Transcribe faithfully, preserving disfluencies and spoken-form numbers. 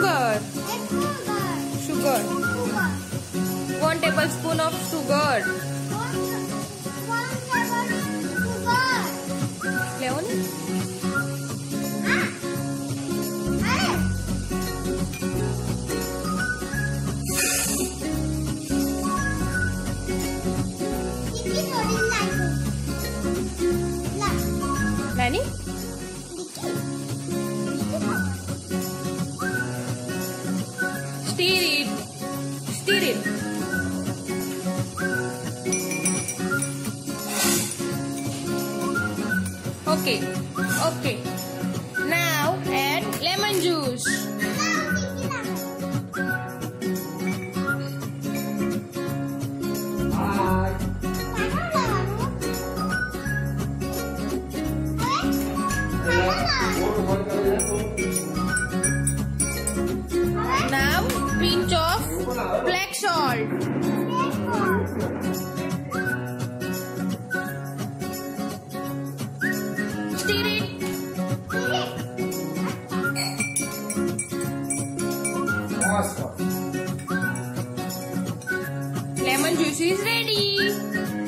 sugar. Sugar. One tablespoon of sugar. Leon? Nani? Stir it. Stir it. Okay. Okay. Now add lemon juice. Now pinch of black salt. Stir it. Lemon juice is ready.